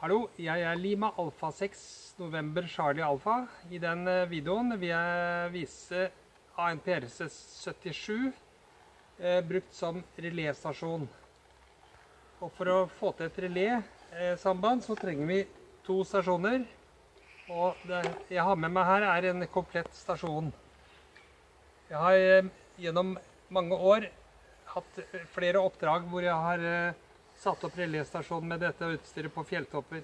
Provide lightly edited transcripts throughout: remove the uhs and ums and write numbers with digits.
Hallo, jeg er Lima Alfa 6, November Charlie Alfa. I den videoen vil jeg vise en PRC-77 brukt som reléstasjon. Og for å få til et relé-samband så trenger vi 2 stasjoner. Og det jeg har med meg her er en komplett stasjon. Jeg har gjennom mange år hatt flere oppdrag hvor jeg har satt opp reléstasjonen med dette utstyret på fjelltopper.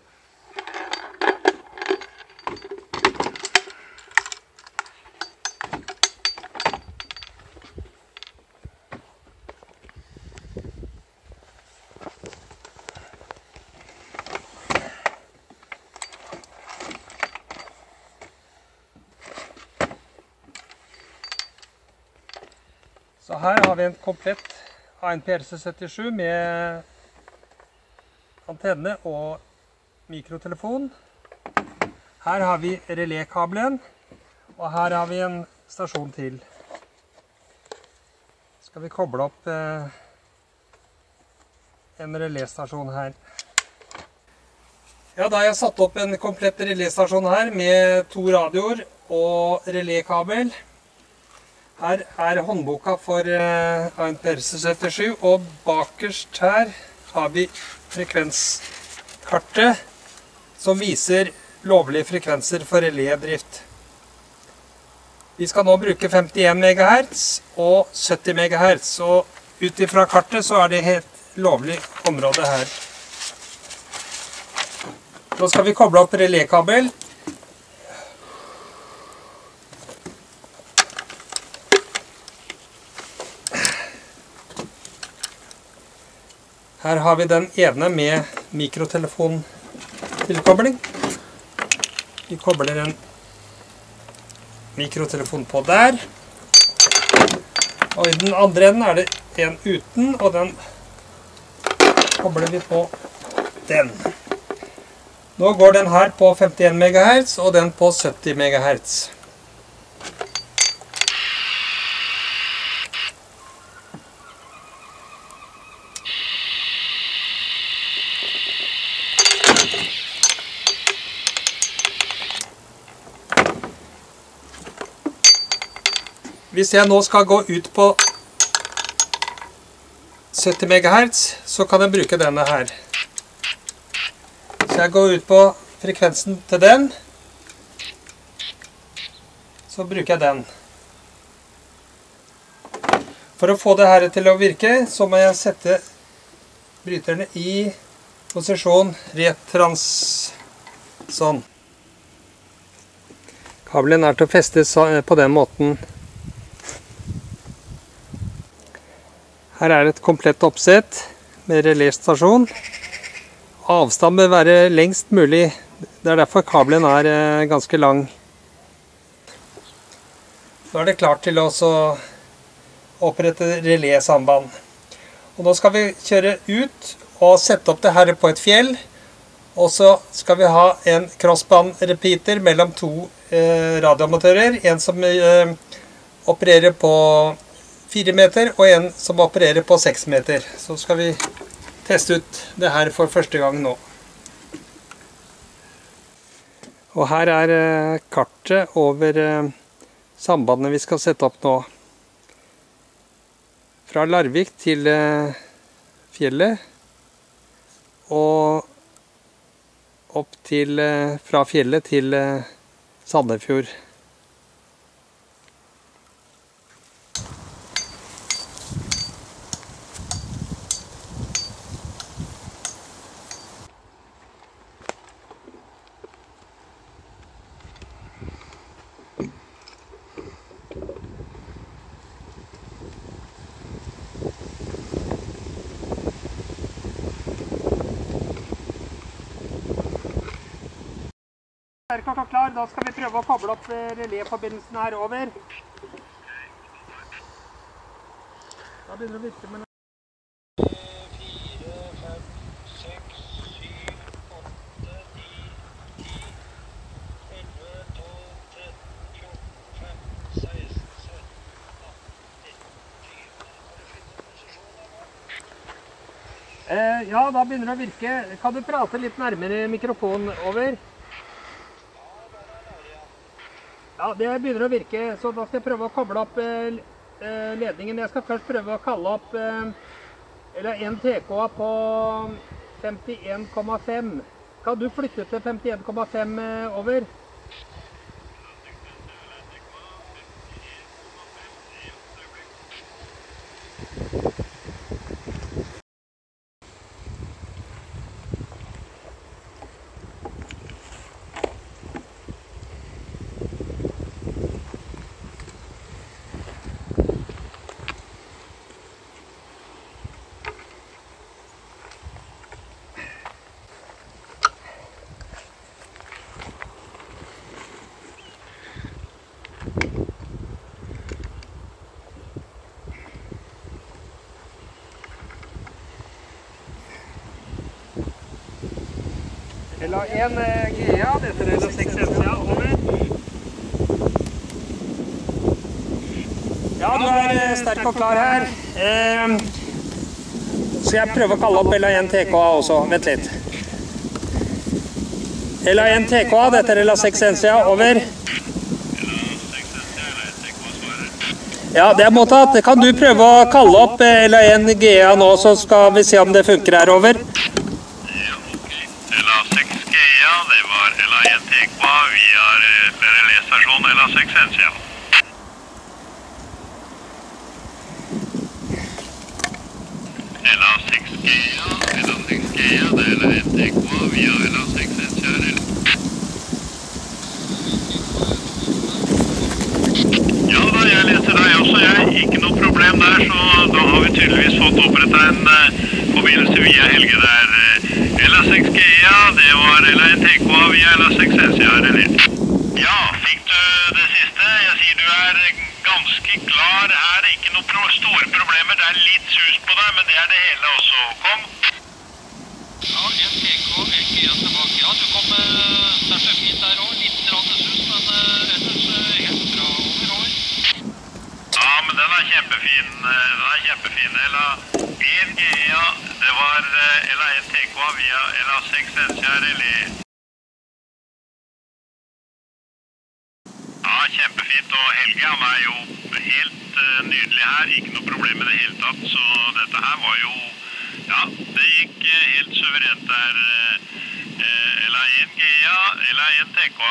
Så her har vi en komplett PRC-77 med antenne og mikrotelefon. Her har vi relékabelen, og her har vi en stasjon til. Skal vi koble opp en reléstasjon her. Ja, da har jeg satt opp en komplett reléstasjon her med 2 radioer og relékabel. Her er håndboka for en PRC-77, og bakerst her har vi frekvenskartet som viser lovlige frekvenser for relédrift. Vi skal nå bruke 51 MHz og 70 MHz, og ut ifra kartet så er det helt lovlig område her. Nå skal vi koble opp relékabel. Her har vi den ene med mikrotelefontilkobling. Vi kobler en mikrotelefon på der. Og i den andre enden er det en uten, og den kobler vi på den. Nå går den her på 51 MHz, og den på 70 MHz. Hvis jeg nå skal gå ut på 70 MHz, så kan jeg bruke denne her. Så jeg går ut på frekvensen til den, så bruker jeg den. For å få det her til å virke, så må jeg sette bryterne i posisjon Retrans. Sånn. Kabelen er til å feste på den måten. Her er et komplett oppsett med reléstasjon. Avstand bør være lengst mulig. Det er derfor kabelen er ganske lang. Nå er det klart til å opprette relésamband. Og nå skal vi kjøre ut og sette opp det her på et fjell. Og så skal vi ha en crossband repeater mellom 2 radioamatører. En som opererer på 4 meter, og en som opererer på 6 meter. Så skal vi teste ut det her for første gang nå. Og her er kartet over sambandene vi skal sette opp nå. Fra Larvik til fjellet, og opp til, fra fjellet til Sandefjord. Er klokka klar? Da skal vi prøve å koble opp reléforbindelsen her over. Da begynner det å virke med 4, 5, 6, 7, 8, 9, 10, 11, 12, 13, 14, 15, 16, 17, 18, 19, 20. Har du funnet posisjonen nå? Ja, da begynner det å virke. Kan du prate litt nærmere mikrofonen over? Ja, det begynner å virke, så da skal jeg prøve å koble opp ledningen. Jeg skal først prøve å kalle opp en TK på 51,5. Kan du flytte til 51,5 over? Eller en GA, dette er 6 NCA, over. Ja, du er sterk og klar her. Så jeg prøver å kalle opp LA1 TKA også, vent litt. LA1 TKA, dette er LA6 NCA, over. Ja, det er mottatt. Kan du prøve å kalle opp LA1 GA nå, så skal vi se om det funker her, over. Det var LA1 TK via reléstasjon LA6 NCA. LA6 GA, det er LA1 TK via LA6 NCA. Ja da, jeg leser deg også, ikke noe problem der, så da har vi tydeligvis fått opprettet en forbindelse via Helge der. LA6 GA, det var LA1 TK via LA6 NCA, Reley. Ja, fikk du det siste? Jeg sier du er ganske klar her, ikke noen store problemer, det er litt sus på deg, men det er det hele også. Kom. Ja, en TK, en GA tilbake. Ja, du kom sterkt fint der også, litt sus, men ellers helt bra over. Ja, men den er kjempefin, LA1 GA, det var LA1 TK via LA6 NCA, Reley. Ja, kjempefint, og Helge, han er jo helt nydelig her, ikke noe problem med det hele tatt, så dette her var jo, ja, det gikk helt suverent der, LA1 GA, LA1 TK.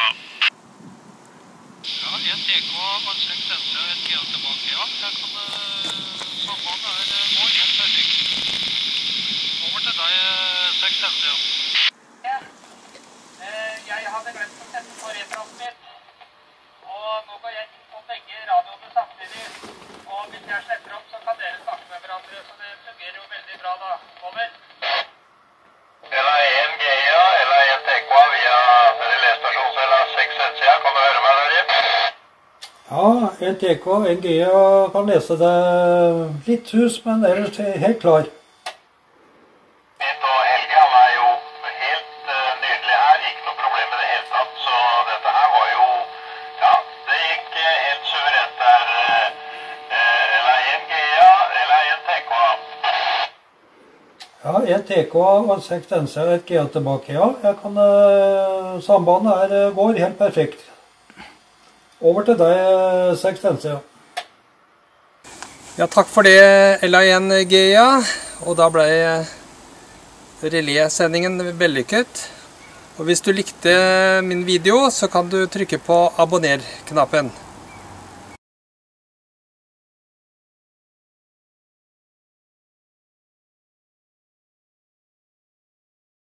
Ja, en TK og 6 NCA, et GA tilbake, ja, her kan sambandet går helt perfekt. Over til deg, 6 NCA. Jeg hadde glemt å sette på Retransmit, og nå går jeg inn på begge radioene samtidig, og hvis jeg slipper opp, så kan dere snakke med hverandre, så det fungerer jo veldig bra da. Over. LA1 GA, LA1 TK via reléstasjon LA6 NCA, kan du høre meg der, Jepp? Ja, en TK, en GA kan lese det litt hus, men ellers helt klar. Fint, og Helge, han er jo helt nydelig her, ikke noe problem med det hele tatt, så dette her var jo, ja, det gikk helt suverent der, LA1 GA, LA1 TK. Ja, en TK og 6 NCA, et GA tilbake, ja. Sambandet her går helt perfekt. Over til deg, 6 NCA. Ja, takk for det, LA1 GA, og da ble relésendingen vellykket. Og hvis du likte min video, så kan du trykke på abonner-knappen.